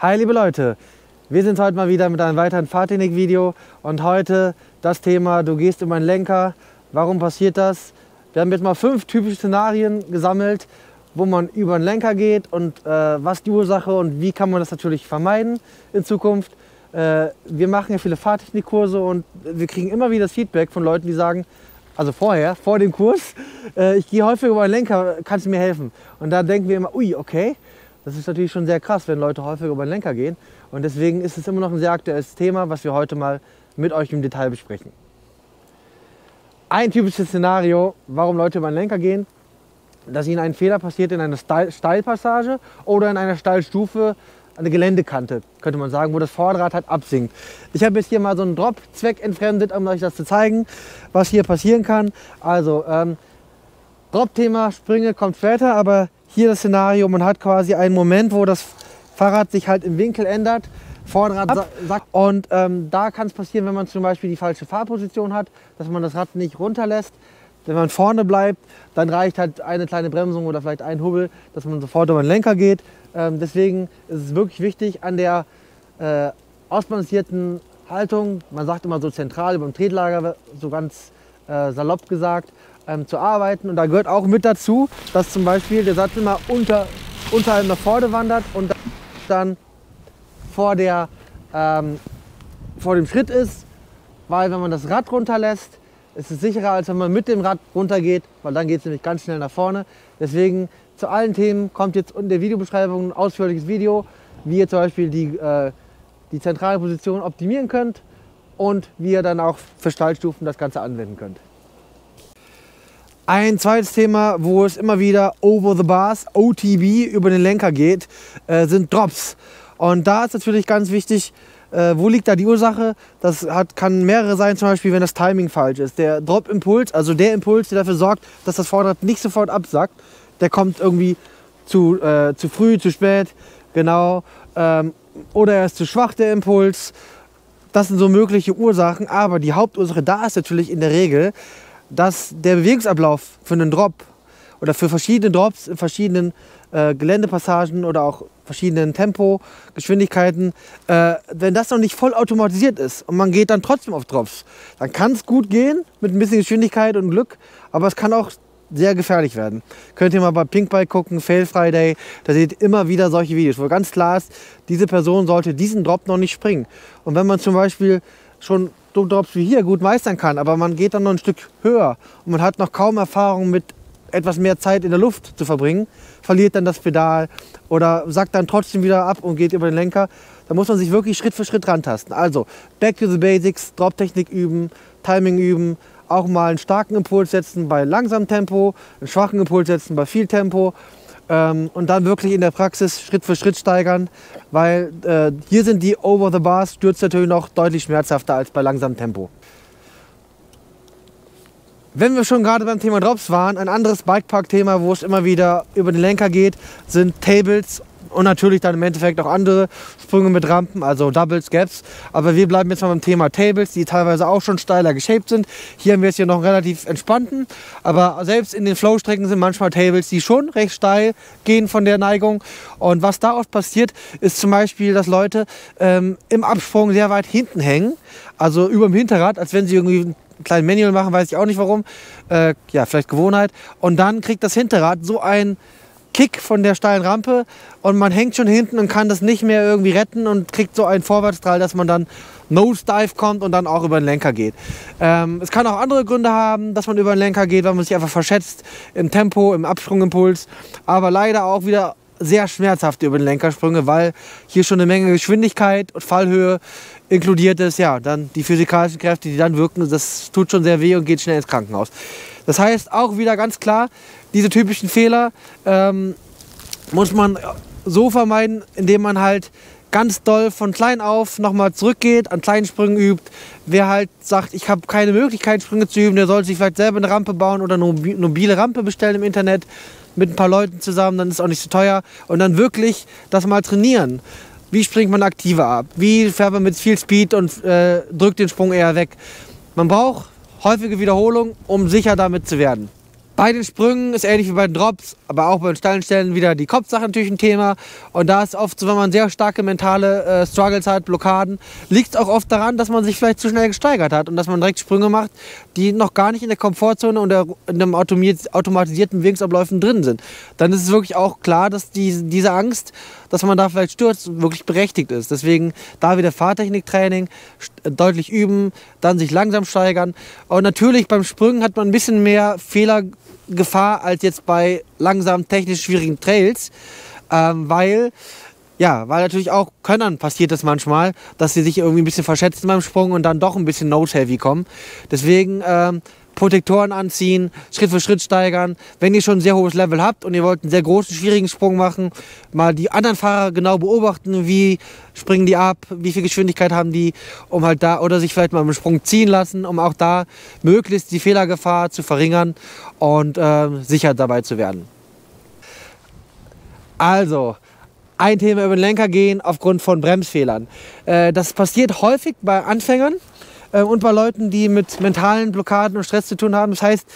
Hi liebe Leute, wir sind heute mal wieder mit einem weiteren Fahrtechnik-Video und heute das Thema, du gehst über einen Lenker, warum passiert das? Wir haben jetzt mal 5 typische Szenarien gesammelt, wo man über einen Lenker geht und was die Ursache und wie kann man das natürlich vermeiden in Zukunft. Wir machen ja viele Fahrtechnikkurse und wir kriegen immer wieder das Feedback von Leuten, die sagen, also vor dem Kurs, ich gehe häufig über einen Lenker, kannst du mir helfen? Und da denken wir immer, ui, okay. Das ist natürlich schon sehr krass, wenn Leute häufig über den Lenker gehen. Und deswegen ist es immer noch ein sehr aktuelles Thema, was wir heute mal mit euch im Detail besprechen. Ein typisches Szenario, warum Leute über den Lenker gehen, dass ihnen ein Fehler passiert in einer Steilpassage oder in einer Steilstufe, eine Geländekante, könnte man sagen, wo das Vorderrad halt absinkt. Ich habe jetzt hier mal so einen Drop zweckentfremdet, um euch das zu zeigen, was hier passieren kann. Also, Drop-Thema, Sprünge kommt später, aber hier das Szenario, man hat quasi einen Moment, wo das Fahrrad sich halt im Winkel ändert, Vorderrad sackt und da kann es passieren, wenn man zum Beispiel die falsche Fahrposition hat, dass man das Rad nicht runterlässt. Wenn man vorne bleibt, dann reicht halt eine kleine Bremsung oder vielleicht ein Hubbel, dass man sofort über den Lenker geht. Deswegen ist es wirklich wichtig, an der ausbalancierten Haltung, man sagt immer so zentral über dem Tretlager, so ganz salopp gesagt, zu arbeiten. Und da gehört auch mit dazu, dass zum Beispiel der Sattel mal unter einem nach vorne wandert und dann vor dem Schritt ist, weil wenn man das Rad runterlässt, ist es sicherer, als wenn man mit dem Rad runtergeht, weil dann geht es nämlich ganz schnell nach vorne. Deswegen zu allen Themen kommt jetzt in der Videobeschreibung ein ausführliches Video, wie ihr zum Beispiel die zentrale Position optimieren könnt und wie ihr dann auch für Steilstufen das Ganze anwenden könnt. Ein zweites Thema, wo es immer wieder over the bars, OTB, über den Lenker geht, sind Drops. Und da ist natürlich ganz wichtig, wo liegt da die Ursache? Das kann mehrere sein, zum Beispiel, wenn das Timing falsch ist. Der Drop-Impuls, also der Impuls, der dafür sorgt, dass das Vorderrad nicht sofort absackt, der kommt irgendwie zu früh, zu spät, genau. Oder er ist zu schwach, der Impuls. Das sind so mögliche Ursachen, aber die Hauptursache da ist natürlich in der Regel, dass der Bewegungsablauf für einen Drop oder für verschiedene Drops in verschiedenen Geländepassagen oder auch verschiedenen Tempo, wenn das noch nicht voll automatisiert ist und man geht dann trotzdem auf Drops, dann kann es gut gehen mit ein bisschen Geschwindigkeit und Glück, aber es kann auch sehr gefährlich werden. Könnt ihr mal bei Pinkbike gucken, Fail Friday, da seht ihr immer wieder solche Videos, wo ganz klar ist, diese Person sollte diesen Drop noch nicht springen. Und wenn man zum Beispiel schon so Drops wie hier gut meistern kann, aber man geht dann noch ein Stück höher und man hat noch kaum Erfahrung mit etwas mehr Zeit in der Luft zu verbringen, verliert dann das Pedal oder sackt dann trotzdem wieder ab und geht über den Lenker, da muss man sich wirklich Schritt für Schritt rantasten. Also back to the basics, Drop-Technik üben, Timing üben, auch mal einen starken Impuls setzen bei langsamem Tempo, einen schwachen Impuls setzen bei viel Tempo und dann wirklich in der Praxis Schritt für Schritt steigern, weil hier sind die Over-the-Bars-Stürze natürlich noch deutlich schmerzhafter als bei langsamem Tempo. Wenn wir schon gerade beim Thema Drops waren, ein anderes Bikepark-Thema, wo es immer wieder über den Lenker geht, sind Tables und natürlich dann im Endeffekt auch andere Sprünge mit Rampen, also Doubles, Gaps. Aber wir bleiben jetzt mal beim Thema Tables, die teilweise auch schon steiler geshaped sind. Hier haben wir jetzt hier noch einen relativ entspannten, aber selbst in den Flow-Strecken sind manchmal Tables, die schon recht steil gehen von der Neigung. Und was da oft passiert, ist zum Beispiel, dass Leute im Absprung sehr weit hinten hängen, also über dem Hinterrad, als wenn sie irgendwie einen kleinen Manual machen, weiß ich auch nicht warum, ja, vielleicht Gewohnheit. Und dann kriegt das Hinterrad so einen Kick von der steilen Rampe und man hängt schon hinten und kann das nicht mehr irgendwie retten und kriegt so einen Vorwärtsstrahl, dass man dann Nosedive kommt und dann auch über den Lenker geht. Es kann auch andere Gründe haben, dass man über den Lenker geht, weil man sich einfach verschätzt im Tempo, im Absprungimpuls, aber leider auch wieder sehr schmerzhafte über den Lenkersprünge, weil hier schon eine Menge Geschwindigkeit und Fallhöhe inkludiert ist. Ja, dann die physikalischen Kräfte, die dann wirken, das tut schon sehr weh und geht schnell ins Krankenhaus. Das heißt auch wieder ganz klar, diese typischen Fehler muss man so vermeiden, indem man halt ganz doll von klein auf nochmal zurückgeht, an kleinen Sprüngen übt. Wer halt sagt, ich habe keine Möglichkeit, Sprünge zu üben, der sollte sich vielleicht selber eine Rampe bauen oder eine mobile Rampe bestellen im Internet mit ein paar Leuten zusammen, dann ist es auch nicht so teuer. Und dann wirklich das mal trainieren. Wie springt man aktiver ab? Wie fährt man mit viel Speed und drückt den Sprung eher weg? Man braucht häufige Wiederholung, um sicher damit zu werden. Bei den Sprüngen ist ähnlich wie bei den Drops, aber auch bei den steilen Stellen wieder die Kopfsache natürlich ein Thema. Und da ist oft so, wenn man sehr starke mentale Struggles hat, Blockaden, liegt es auch oft daran, dass man sich vielleicht zu schnell gesteigert hat und dass man direkt Sprünge macht, die noch gar nicht in der Komfortzone und in dem automatisierten Bewegungsabläufen drin sind. Dann ist es wirklich auch klar, dass diese Angst, dass man da vielleicht stürzt, wirklich berechtigt ist. Deswegen da wieder Fahrtechniktraining, deutlich üben, dann sich langsam steigern. Und natürlich beim Sprüngen hat man ein bisschen mehr Fehlergefahr als jetzt bei langsam technisch schwierigen Trails, weil natürlich auch Könnern passiert das manchmal, dass sie sich irgendwie ein bisschen verschätzen beim Sprung und dann doch ein bisschen nose-heavy kommen. Deswegen Protektoren anziehen, Schritt für Schritt steigern. Wenn ihr schon ein sehr hohes Level habt und ihr wollt einen sehr großen, schwierigen Sprung machen, mal die anderen Fahrer genau beobachten, wie springen die ab, wie viel Geschwindigkeit haben die, um halt da, oder sich vielleicht mal im Sprung ziehen lassen, um auch da möglichst die Fehlergefahr zu verringern und sicher dabei zu werden. Also, ein Thema über den Lenker gehen aufgrund von Bremsfehlern. Das passiert häufig bei Anfängern und bei Leuten, die mit mentalen Blockaden und Stress zu tun haben. Das heißt,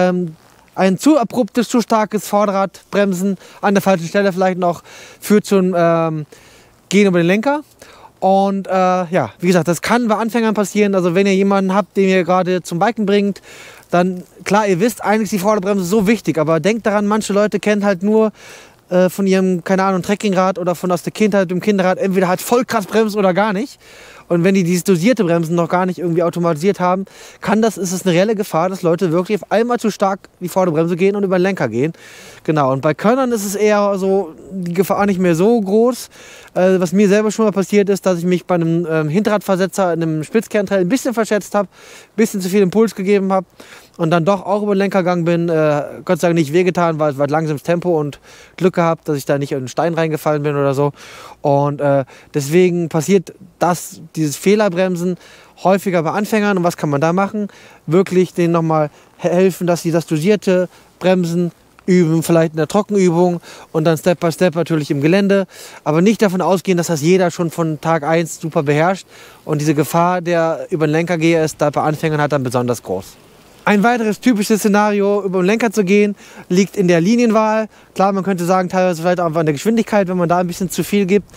ein zu abruptes, zu starkes Vorderradbremsen an der falschen Stelle vielleicht noch führt zum Gehen über den Lenker. Und wie gesagt, das kann bei Anfängern passieren. Also wenn ihr jemanden habt, den ihr gerade zum Biken bringt, dann klar, ihr wisst, eigentlich ist die Vorderbremse so wichtig. Aber denkt daran, manche Leute kennen halt nur von ihrem, keine Ahnung, Trekkingrad oder von aus der Kindheit, dem Kinderrad, entweder halt voll krass bremsen oder gar nicht. Und wenn die dieses dosierte Bremsen noch gar nicht irgendwie automatisiert haben, ist es eine reelle Gefahr, dass Leute wirklich auf einmal zu stark die Vorderbremse gehen und über den Lenker gehen. Genau, und bei Könnern ist es eher so, die Gefahr nicht mehr so groß. Was mir selber schon mal passiert ist, dass ich mich bei einem Hinterradversetzer in einem Spitzkerntrail ein bisschen verschätzt habe, ein bisschen zu viel Impuls gegeben habe und dann doch auch über den Lenker gegangen bin. Gott sei Dank nicht wehgetan, weil es war langsames Tempo und Glück gehabt, dass ich da nicht in einen Stein reingefallen bin oder so. Und deswegen passiert dieses Fehlerbremsen häufiger bei Anfängern. Und was kann man da machen? Wirklich denen nochmal helfen, dass sie das dosierte Bremsen üben, vielleicht in der Trockenübung und dann Step by Step natürlich im Gelände. Aber nicht davon ausgehen, dass das jeder schon von Tag 1 super beherrscht. Und diese Gefahr, der über den Lenker gehe, ist da bei Anfängern halt dann besonders groß. Ein weiteres typisches Szenario, über den Lenker zu gehen, liegt in der Linienwahl. Klar, man könnte sagen, teilweise vielleicht auch an der Geschwindigkeit, wenn man da ein bisschen zu viel gibt.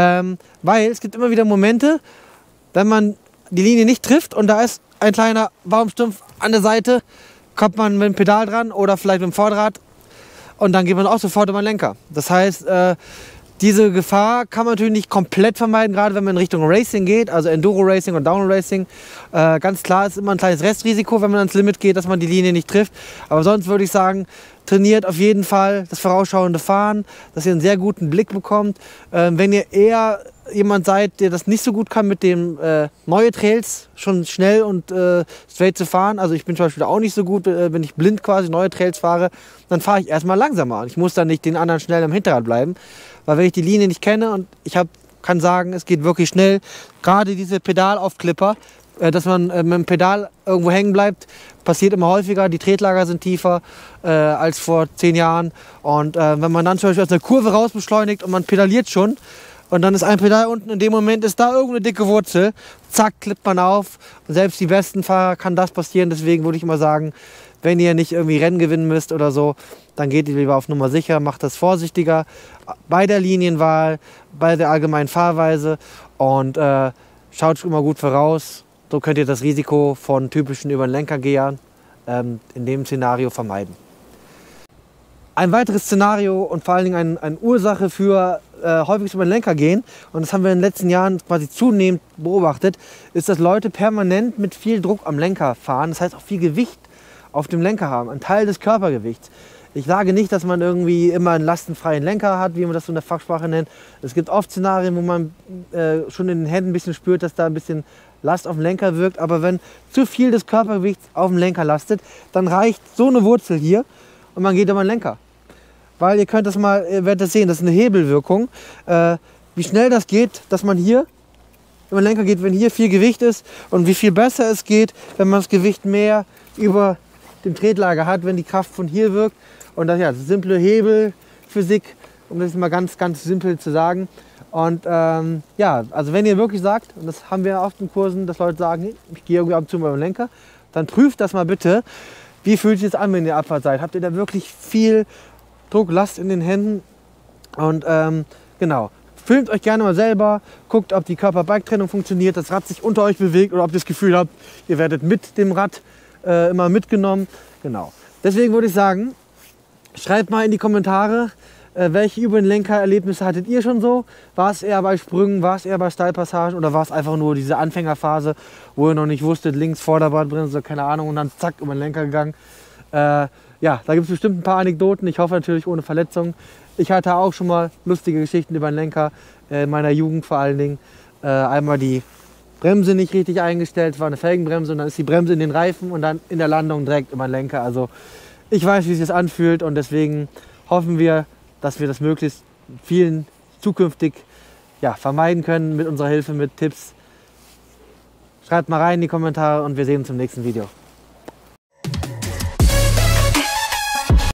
Weil es gibt immer wieder Momente, wenn man die Linie nicht trifft und da ist ein kleiner Baumstumpf an der Seite, kommt man mit dem Pedal dran oder vielleicht mit dem Vorderrad und dann geht man auch sofort über den Lenker. Das heißt, diese Gefahr kann man natürlich nicht komplett vermeiden, gerade wenn man in Richtung Racing geht, also Enduro Racing und Downhill Racing. Ganz klar ist immer ein kleines Restrisiko, wenn man ans Limit geht, dass man die Linie nicht trifft. Aber sonst würde ich sagen, trainiert auf jeden Fall das vorausschauende Fahren, dass ihr einen sehr guten Blick bekommt. Wenn ihr eher jemand seid, der das nicht so gut kann mit dem neue Trails schon schnell und straight zu fahren, also ich bin zum Beispiel auch nicht so gut, wenn ich blind quasi neue Trails fahre, dann fahre ich erstmal langsamer. Ich muss dann nicht den anderen schnell am Hinterrad bleiben, weil wenn ich die Linie nicht kenne und kann sagen, es geht wirklich schnell, gerade diese Pedalaufklipper, dass man mit dem Pedal irgendwo hängen bleibt, passiert immer häufiger. Die Tretlager sind tiefer als vor 10 Jahren. Und wenn man dann zum Beispiel aus einer Kurve raus beschleunigt und man pedaliert schon und dann ist ein Pedal unten, in dem Moment ist da irgendeine dicke Wurzel, zack, klippt man auf. Und selbst die besten Fahrer kann das passieren. Deswegen würde ich immer sagen, wenn ihr nicht irgendwie Rennen gewinnen müsst oder so, dann geht ihr lieber auf Nummer sicher, macht das vorsichtiger bei der Linienwahl, bei der allgemeinen Fahrweise und schaut immer gut voraus. So könnt ihr das Risiko von typischen über den Lenkergehern in dem Szenario vermeiden. Ein weiteres Szenario und vor allen Dingen eine Ursache für häufiges über den Lenker gehen, und das haben wir in den letzten Jahren quasi zunehmend beobachtet, ist, dass Leute permanent mit viel Druck am Lenker fahren. Das heißt auch viel Gewicht auf dem Lenker haben, ein Teil des Körpergewichts. Ich sage nicht, dass man irgendwie immer einen lastenfreien Lenker hat, wie man das so in der Fachsprache nennt. Es gibt oft Szenarien, wo man schon in den Händen ein bisschen spürt, dass da ein bisschen Last auf dem Lenker wirkt. Aber wenn zu viel des Körpergewichts auf dem Lenker lastet, dann reicht so eine Wurzel hier und man geht über den Lenker. Weil ihr könnt das mal, ihr werdet das sehen, das ist eine Hebelwirkung. Wie schnell das geht, dass man hier über den Lenker geht, wenn hier viel Gewicht ist, und wie viel besser es geht, wenn man das Gewicht mehr über dem Tretlager hat, wenn die Kraft von hier wirkt. Und das, ja, das ist simple Hebelphysik, um das mal ganz, ganz simpel zu sagen. Und ja, also wenn ihr wirklich sagt, und das haben wir oft in Kursen, dass Leute sagen, ich gehe irgendwie ab und zu mal über den Lenker, dann prüft das mal bitte, Wie fühlt sich das an, wenn ihr Abfahrt seid? Habt ihr da wirklich viel Druck, Last in den Händen? Und genau, filmt euch gerne mal selber, guckt, ob die Körper-Bike-Trennung funktioniert, das Rad sich unter euch bewegt oder ob ihr das Gefühl habt, ihr werdet mit dem Rad immer mitgenommen. Genau. Deswegen würde ich sagen, schreibt mal in die Kommentare, welche über den Lenker-Erlebnisse hattet ihr schon so? War es eher bei Sprüngen, war es eher bei Steilpassagen oder war es einfach nur diese Anfängerphase, wo ihr noch nicht wusstet, links Vorderradbremse, keine Ahnung, und dann zack über den Lenker gegangen? Ja, da gibt es bestimmt ein paar Anekdoten, ich hoffe natürlich ohne Verletzung. Ich hatte auch schon mal lustige Geschichten über den Lenker, in meiner Jugend vor allen Dingen. Einmal die Bremse nicht richtig eingestellt, war eine Felgenbremse und dann ist die Bremse in den Reifen und dann in der Landung direkt über den Lenker. Also ich weiß, wie sich das anfühlt und deswegen hoffen wir, dass wir das möglichst vielen zukünftig vermeiden können mit unserer Hilfe, mit Tipps. Schreibt mal rein in die Kommentare und wir sehen uns im nächsten Video.